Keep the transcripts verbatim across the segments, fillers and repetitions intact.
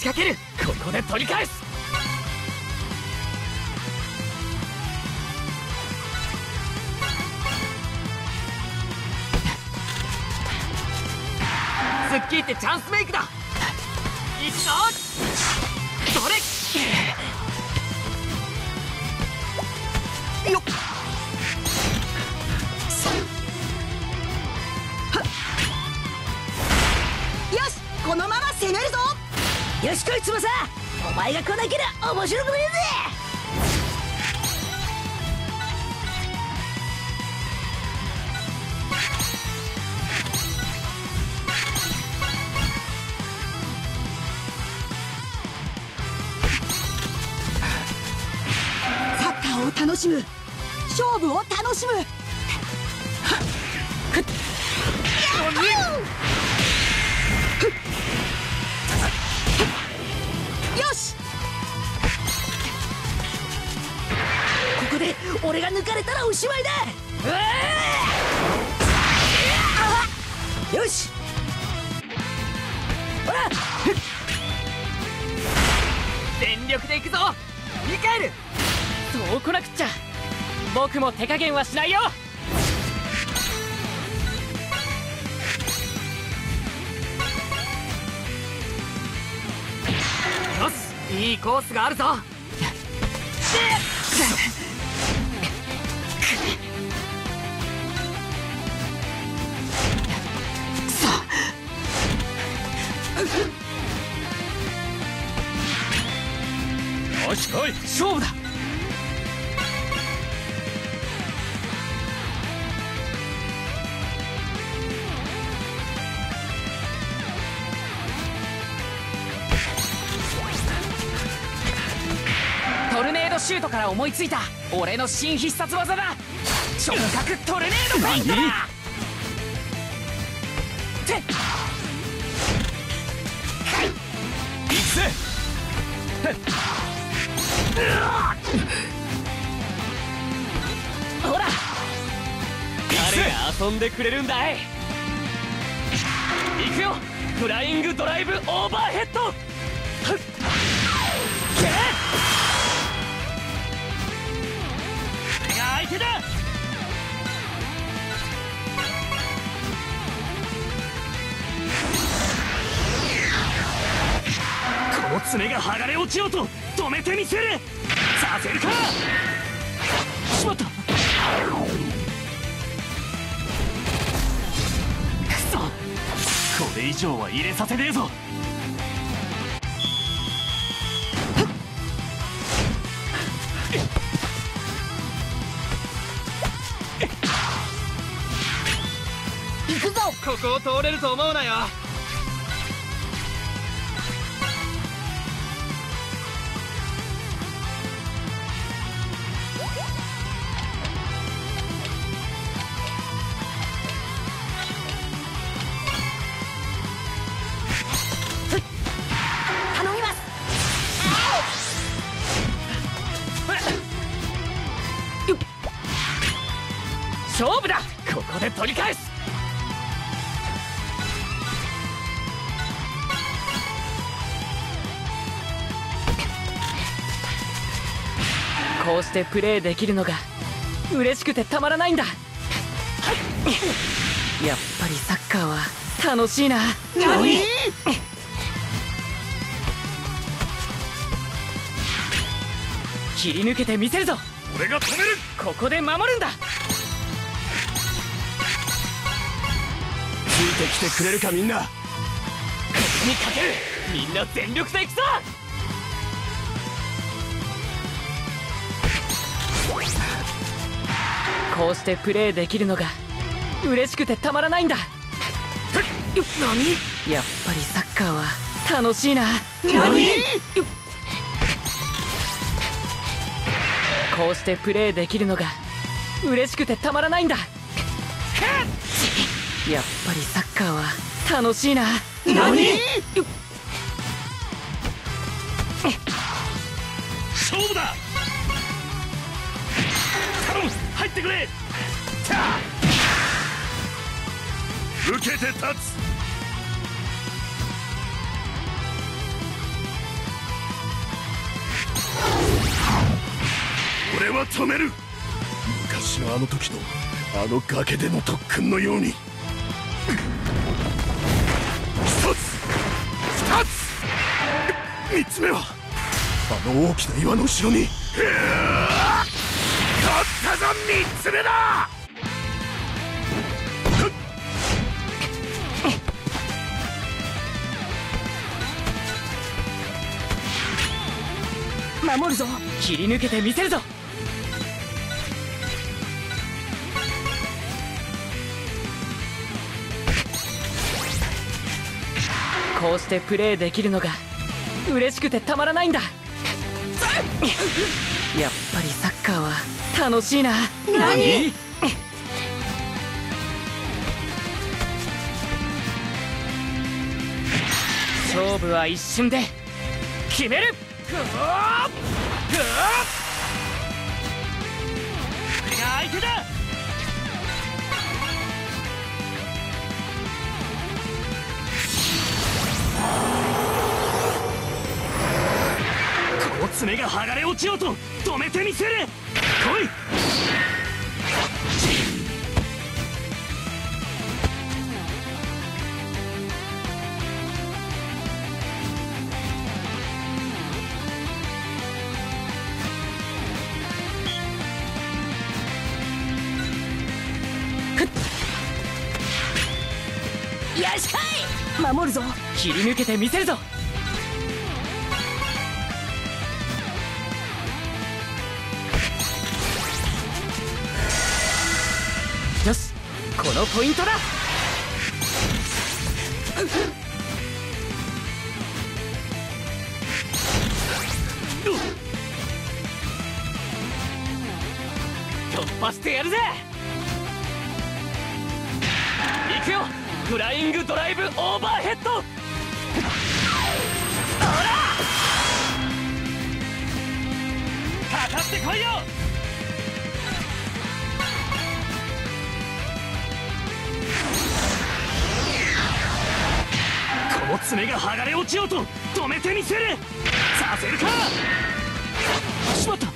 かける。ここで取り返す。スッキーってチャンスメイクだ。いくぞ。それよっ。 よし、このまま攻めるぞ。 よしこい翼、お前が来なけりゃ面白くねえぜ。 サッカーを楽しむ、勝負を楽しむ。よし、 ここで俺が抜かれたらおしまいだ。よし、ほら全力でいくぞミカエル。そう来なくっちゃ。僕も手加減はしないよ。よし、いいコースがあるぞ。 よし来い、 勝負だ。トルネードシュートから思いついた俺の新必殺技だ。直角トルネードフェイントだ。てっ、 行くぜ。 ほら、誰が遊んでくれるんだい。行くよ、フライングドライブオーバーヘッド。これが相手だ。この爪が剥がれ落ちようと止めてみせる。させるか。しまった。くそ、これ以上は入れさせねえぞ。 行くぞ。 ここを通れると思うなよ。 頼みます。 勝負だ。ここで取り返す。こうしてプレーできるのが嬉しくてたまらないんだ。やっぱりサッカーは楽しいな。 何？ 切り抜けてみせるぞ。 俺が止める。 ここで守るんだ。 ついてきてくれるかみんな。 ここにかける。みんな全力でいくぞ。こうしてプレーできるのが嬉しくてたまらないんだ。 何？ やっぱりサッカーは楽しいな。 何？ こうしてプレーできるのが嬉しくてたまらないんだ。やっぱりサッカーは楽しいな。 何？ 勝負だ。頼む、入ってくれ。受けて立つ。 俺は止める。昔のあの時のあの崖での特訓のように。一つ二つ三つ目はあの大きな岩の後ろに。勝ったぞ三つ目だ。 守るぞ。 切り抜けてみせるぞ。こうしてプレーできるのが嬉しくてたまらないんだ。やっぱりサッカーは楽しいな。何？勝負は一瞬で決める。これが相手だ。この爪が剥がれ落ちようと止めてみせる。来い。 よしかい。守るぞ。 切り抜けてみせるぞ。よし、このポイントだ。突破してやるぜ。行くよ、フライングドライブオーバーヘッド。ほらかかってこいよ。この爪が剥がれ落ちようと止めてみせる。させるか。しまった。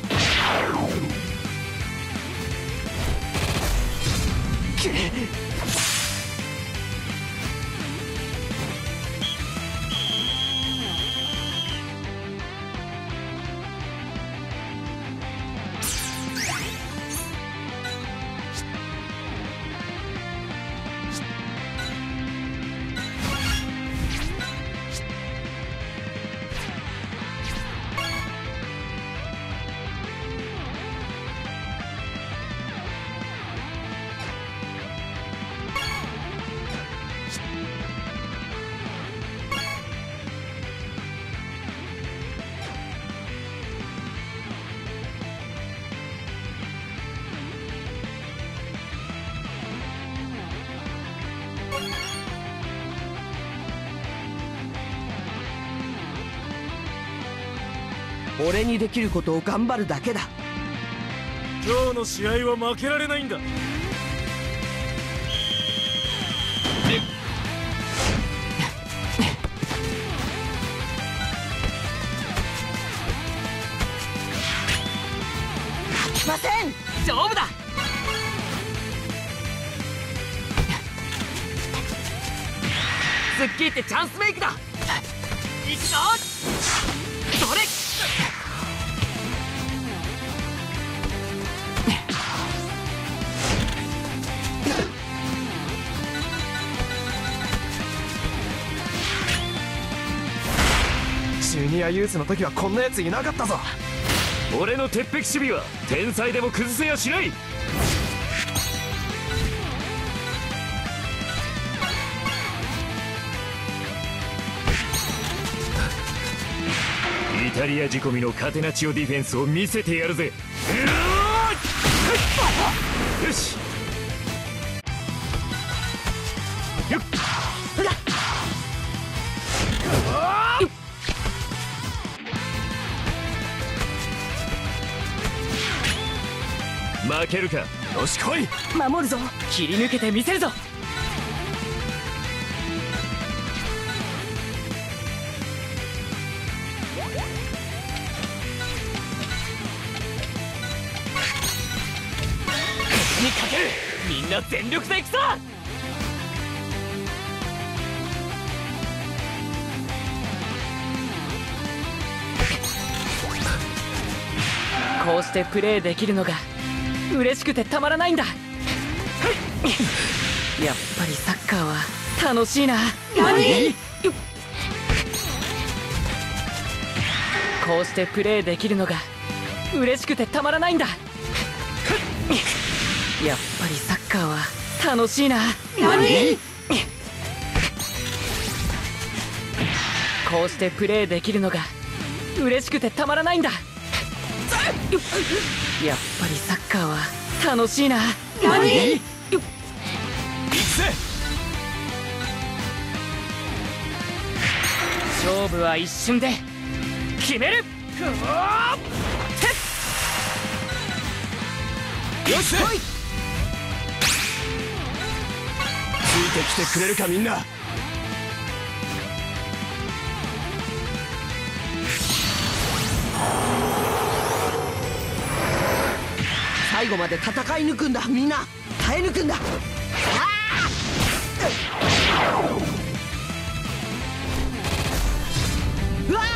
俺にできることを頑張るだけだ。 今日の試合は負けられないんだ。 来ません。 勝負だ。スッキリってチャンスメイクだ。行くぞ。それ。 ジュニアユースの時はこんなやついなかったぞ。 俺の鉄壁守備は天才でも崩せやしない。イタリア仕込みのカテナチオディフェンスを見せてやるぜ。よし。よっ。負けるか。よし来い。 守るぞ。 切り抜けてみせるぞ。 にかける。みんな全力でいくさ。こうしてプレーできるのが嬉しくてたまらないんだ。やっぱりサッカーは楽しいな。 何？ こうしてプレーできるのが嬉しくてたまらないんだ。やっぱりサッカーは楽しいな。 何？ こうしてプレーできるのが嬉しくてたまらないんだ。やっぱりサッカーは楽しいな。 何？ 行くぜ。 勝負は一瞬で決める。 よし、来い。ついてきてくれるかみんな。 最後まで戦い抜くんだ。みんな耐え抜くんだ。うわ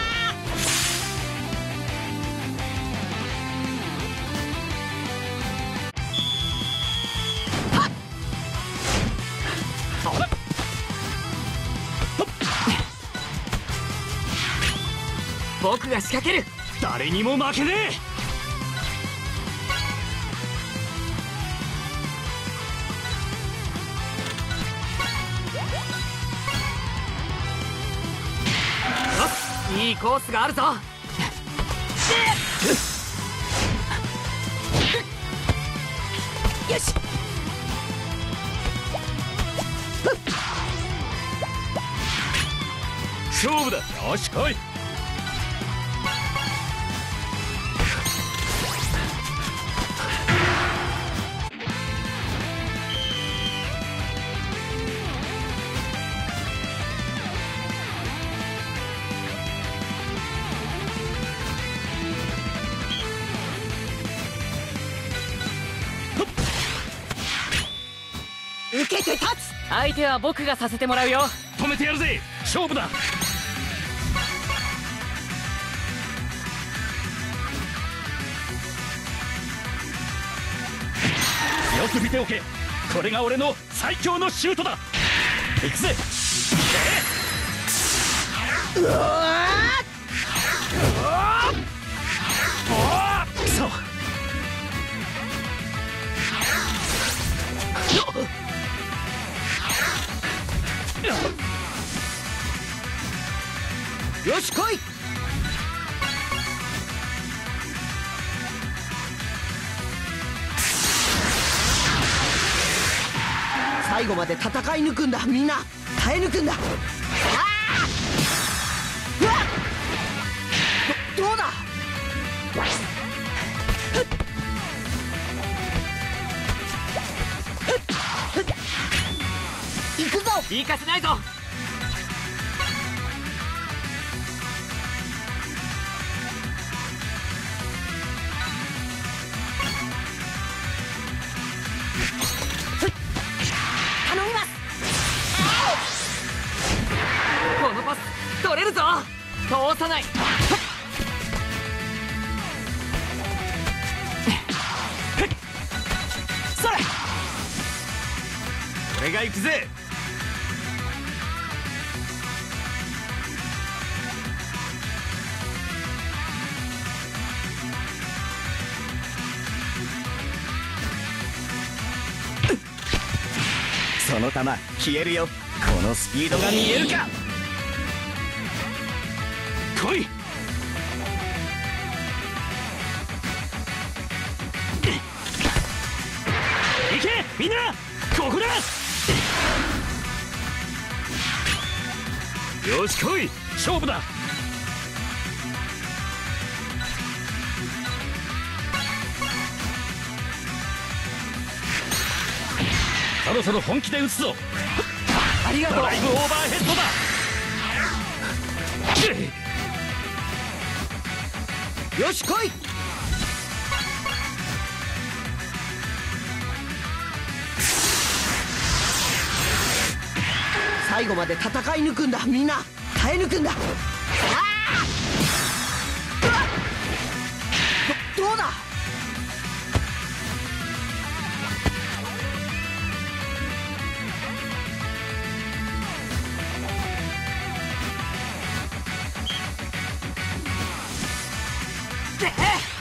僕が仕掛ける。 誰にも負けねえ。 いいコースがあるぞ。 よし。 勝負だ。よし、来い。 受けて立つ。 相手は僕がさせてもらうよ。 止めてやるぜ。勝負だ。よく見ておけ。これが俺の最強のシュートだ。行くぜ。うわーくそ。 よし、来い。最後まで戦い抜くんだ。みんな耐え抜くんだ。あーうわっどどうだ。行くぞ。 行かせないぞ。 頼みます。 このパス取れるぞ。通さない。 それ。 俺が行くぜ。その球消えるよ。このスピードが見えるか。来い。行けみんな、ここだ。よし来い。勝負だ。そろそろ本気で打つぞ。 ありがとう。 ドライブオーバーヘッドだ。 よし来い。 最後まで戦い抜くんだ。みんな耐え抜くんだ。どどうだ。 で